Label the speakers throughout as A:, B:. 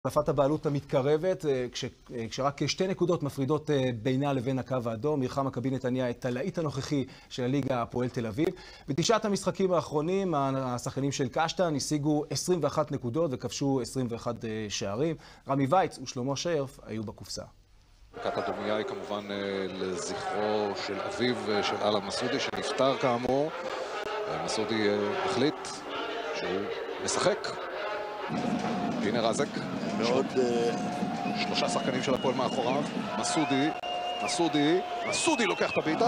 A: החלפת הבעלות המתקרבת, כשרק 2 נקודות מפרידות בינה לבין הקו האדום, אירחה מכבי נתניה את הלהיט הנוכחי של הליגה הפועל תל אביב. בתשעת המשחקים האחרונים, השחקנים של קשטן השיגו 21 נקודות וכבשו 21 שערים. רמי וייץ ושלמה שרף היו בקופסה.
B: דקת הדומייה היא כמובן לזכרו של אביו של אלן מסודי, שנפטר כאמור. מסודי החליט שהוא משחק. הנה רזק,
C: מאוד
B: 3 שחקנים של הפועל מאחוריו. מסודי לוקח את הבעיטה.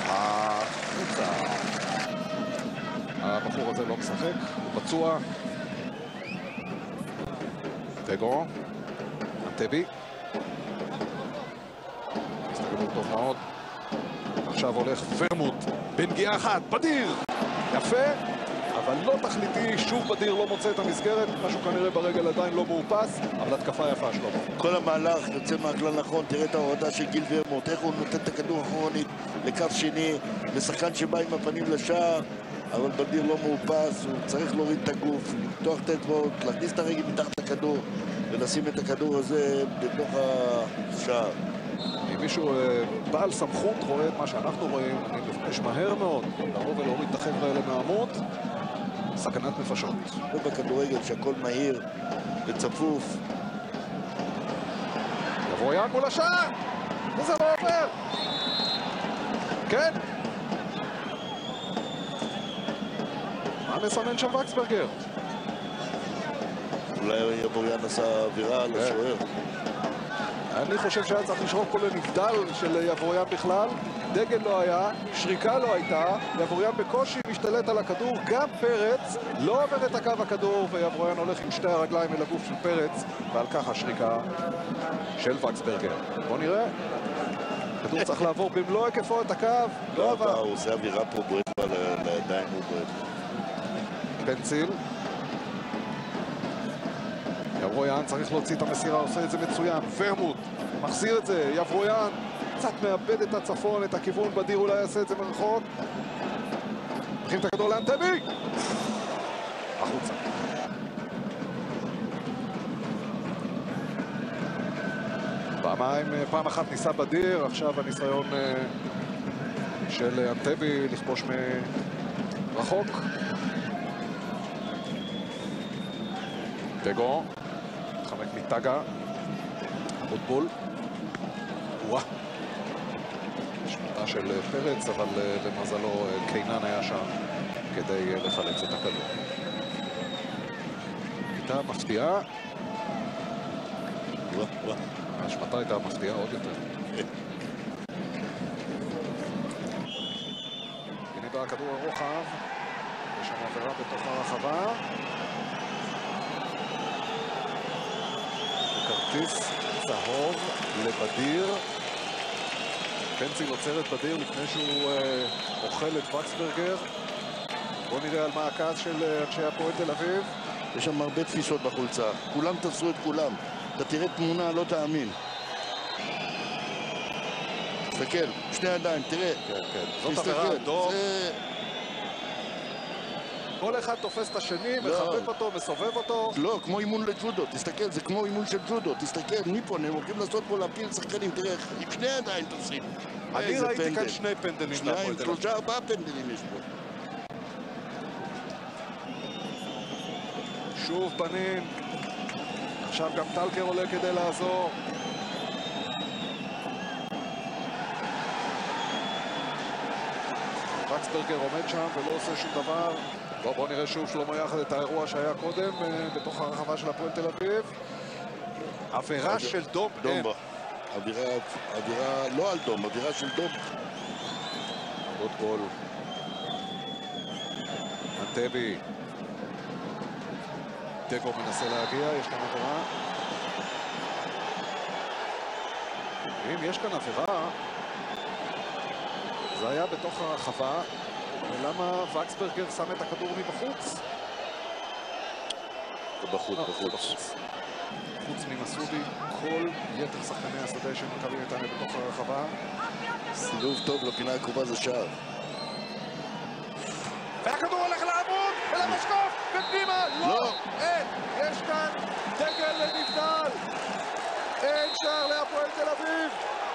B: הבחור הזה לא משחק, הוא פצוע. פגו, אנטבי. מסתכלו טוב מאוד. עכשיו הולך ורמוט, בנגיעה אחת, בדיר! יפה, אבל לא תכליתי, שוב בדיר לא מוצא את המסגרת, משהו כנראה ברגל עדיין לא מאופס, אבל התקפה יפה שלו.
C: כל המהלך יוצא מהכלל נכון, תראה את ההורדה של גיל ורמוט, איך הוא נותן את הכדור אחורנית לקו שני, לשחקן שבא עם הפנים לשער, אבל בדיר לא מאופס, הוא צריך להוריד את הגוף, לפתוח את האצבעות, להכניס את הרגל מתחת לכדור, ולשים את הכדור הזה בתוך השער.
B: אם מישהו בעל סמכות רואה את מה שאנחנו רואים, אני מבקש מהר מאוד לבוא ולהוריד את החבר'ה האלה מהעמוד. סכנת נפשות.
C: ובכדורגל שהכל מהיר וצפוף.
B: יבוא יד מול השער! וזה לא עובר! כן? מה מסמן שם וקסברגר?
C: אולי יבוריאן עשה אווירה על השוער.
B: אני חושב שהיה צריך לשרוק פה לנבדל של יבוריאן בכלל. דגל לא היה, שריקה לא הייתה, יבוריאן בקושי משתלט על הכדור, גם פרץ לא עובר את הקו הכדור, ויבוריאן הולך עם 2 הרגליים אל הגוף של פרץ, ועל כך השריקה של וקסברגר. בוא נראה. הכדור צריך לעבור במלוא היקפו את הקו, לא עבר.
C: הוא עושה אווירה פה בועט לידיים, הוא בועט.
B: פנציל. יבוריאן צריך להוציא את המסירה, עושה את זה מצוין. ורמוט מחזיר את זה, יבוריאן קצת מאבד את הצפון, את הכיוון, בדיר אולי יעשה את זה מרחוק. מכין את הכדור לאנטבי! החוצה. פעם אחת ניסה בדיר, עכשיו הניסיון של אנטבי לכבוש מרחוק. פגו, מתחמק מטגה, אבוטבול. וואה. שמיטה של פרץ, אבל למזלו קיינן היה שם כדי לחלץ את הכדור. הייתה מפתיעה. השמטה הייתה מפתיעה עוד יותר. הנה בא הכדור הרוחב. יש שם עבירה בתוך הרחבה. כרטיס צהוב לבדיר. פנציל עוצר את בדיר לפני שהוא אוכל את וקסברגר. בואו נראה על מה הכעס של אנשי הפועל תל אביב.
C: יש שם הרבה תפיסות בחולצה, כולם תפסו את כולם. אתה תראה תמונה, לא תאמין. תסתכל, 2 ידיים, תראה.
B: כן. זאת עבירה אדום. כל אחד תופס את השני, מחבק אותו, מסובב אותו.
C: לא, כמו אימון לג'ודו, תסתכל, זה כמו אימון של ג'ודו, תסתכל, ניפון, הם הולכים לעשות פה להפיל שחקנים, תראה, עם 2 ידיים תופסים.
B: אני ראיתי כאן 2 פנדלים.
C: 2, 3, 4 פנדלים יש פה.
B: שוב בנים. עכשיו גם טלקר עולה כדי לעזור. וקסברגר עומד שם ולא עושה שום דבר. בואו נראה שוב שלמה יחד את האירוע שהיה קודם בתוך הרחבה של הפועל תל אביב. עבירה של דום.
C: דומבה. עבירה לא על דום, עבירה של דום.
B: עוד גול. אנטבי. דגו מנסה להגיע, יש כאן עבירה. אם יש כאן עבירה, זה היה בתוך הרחבה. ולמה וקסברגר שם את הכדור מבחוץ?
C: בחוץ.
B: חוץ ממסודי, כל יתר שחקני השדה של מכבי נתניה בתוך הרחבה.
C: סילוב טוב לפינה הקרובה זה שער.
B: והכדור הולך לעמוד, ולמשקוף, ופנימה, לא, אין, יש כאן דגל לנבדל, אין שער להפועל תל אביב.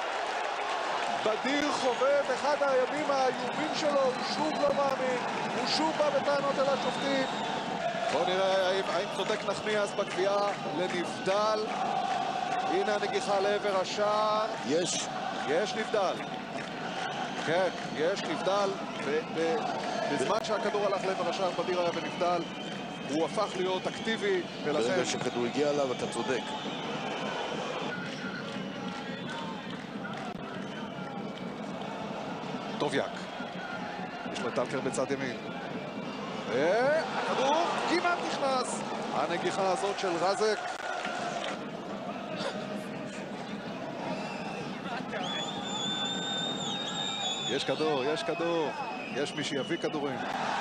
B: בדיר חווה את אחד הימים האיומים שלו, הוא שוב לא מאמין, הוא שוב בא בטענות אל השופטים. בואו נראה האם צודק נחמיאס בקביעה לנבדל. הנה הנגיחה לעבר השער. יש נבדל. כן, יש נבדל. בזמן שהכדור הלך לעבר השער, בדיר היה ונבדל. הוא הפך להיות אקטיבי, ולכן...
C: ברגע שהכדור הגיע אליו, אתה צודק.
B: טוביאק. יש לו טלקר בצד ימין. והכדור כמעט נכנס. הנגיחה הזאת של רזק. יש כדור, יש כדור. יש מי שיביא כדורים.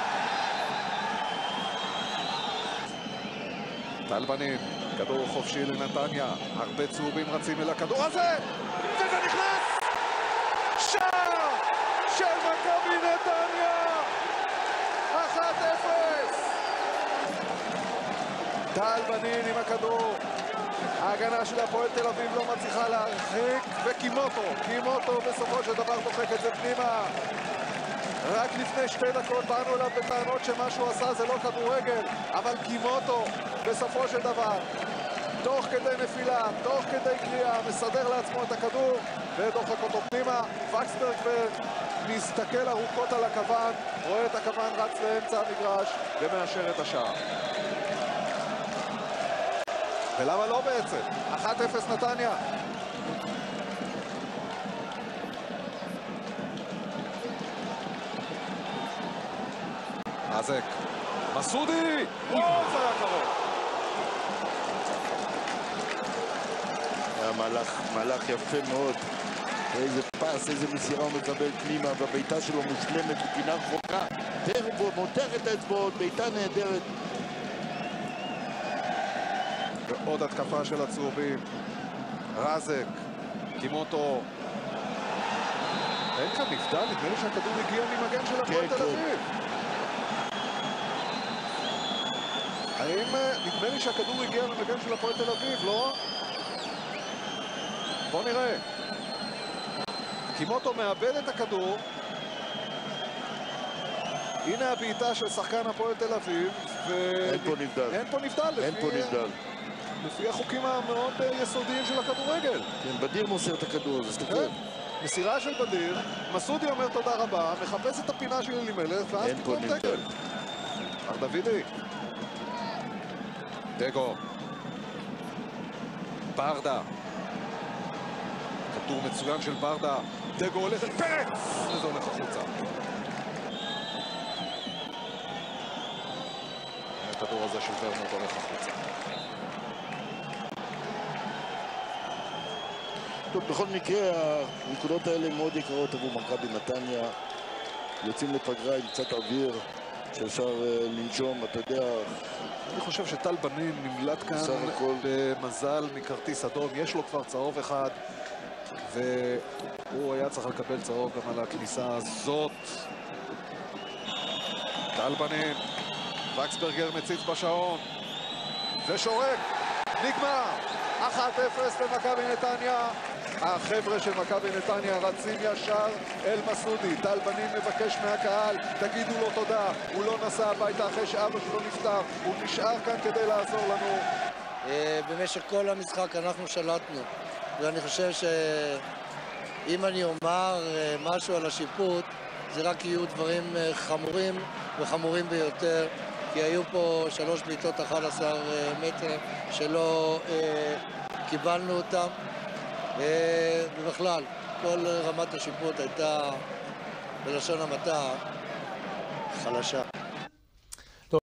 B: טל בנין, כדור חופשי לנתניה. הרבה צהובים רצים אל הכדור הזה. וזה נכנס! שער של מכבי נתניה! 1-0! טל בנין עם הכדור. ההגנה של הפועל תל אביב לא מצליחה להרחיק, וקימוטו בסופו של דבר דוחק את זה פנימה. רק לפני 2 דקות באנו אליו בטענות שמה שהוא עשה זה לא כדורגל, אבל קימוטו בסופו של דבר, תוך כדי נפילה, תוך כדי קריאה, מסדר לעצמו את הכדור ודוחק אותו פנימה. וקסברג מסתכל ארוכות על הכוון, רואה את הכוון רץ לאמצע המגרש ומאשר את השער. ולמה לא בעצם? 1-0 נתניה. רזק, מסודי! וואו, זה היה קרוב.
C: היה מהלך יפה מאוד. איזה פס, איזה מסירה הוא מקבל פנימה, והביתה שלו מושלמת, הוא פינה רחוקה. טרבו, מותח את האצבעות, ביתה נהדרת.
B: ועוד התקפה של הצהובים. רזק, קימוטו. אין כאן נבדל, נדמה לי שהכדור הגיע ממגן של הפועל תל אביב. האם נדמה לי שהכדור הגיע ממגן של הפועל תל אביב, לא? בוא נראה. קימוטו מאבד את הכדור. הנה הבעיטה של שחקן הפועל תל אביב.
C: אין פה נבדל.
B: אין פה נבדל.
C: אין פה נבדל.
B: לפי החוקים המאוד יסודיים של הכדורגל.
C: כן, בדיר מוסר את הכדור הזה, סתכל.
B: מסירה של בדיר, מסודי אומר תודה רבה, מחפש את הפינה של אלימלך, ואז פתאום דגל. ארדווידי. דגו. ברדה. כדור מצוין של ברדה. דגו הולך אל פרץ! וזה הולך החוצה. הכדור הזה של ורמוט הולך החוצה.
C: טוב, בכל מקרה, הנקודות האלה מאוד יקרות עבור מכבי נתניה. יוצאים לפגרה עם קצת אוויר שאפשר לנשום, אתה יודע.
B: אני חושב שטל בנין נמלט כאן במזל מכרטיס אדום. יש לו כבר צהוב אחד, והוא היה צריך לקבל צהוב גם על הכניסה הזאת. טל בנין, וקסברגר מציץ בשעון, ושורק, נגמר. 1-0 למכבי נתניה. החבר'ה של מכבי נתניה רצים ישר אל מסודי. טל בנין מבקש מהקהל, תגידו לו תודה. הוא לא נסע הביתה אחרי שאבא שלו נפטר, הוא נשאר כאן כדי לעזור לנו.
D: במשך כל המשחק אנחנו שלטנו, ואני חושב שאם אני אומר משהו על השיפוט, זה רק יהיו דברים חמורים וחמורים ביותר, כי היו פה 3 בעיטות 11 מטר שלא קיבלנו אותם, ובכלל כל רמת השיפוט הייתה בלשון המעטה חלשה.